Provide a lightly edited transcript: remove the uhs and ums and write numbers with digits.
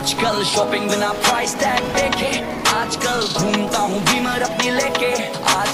आजकल शॉपिंग बिना price tag देखे, आजकल घूमता हूँ बीमर अपनी लेके।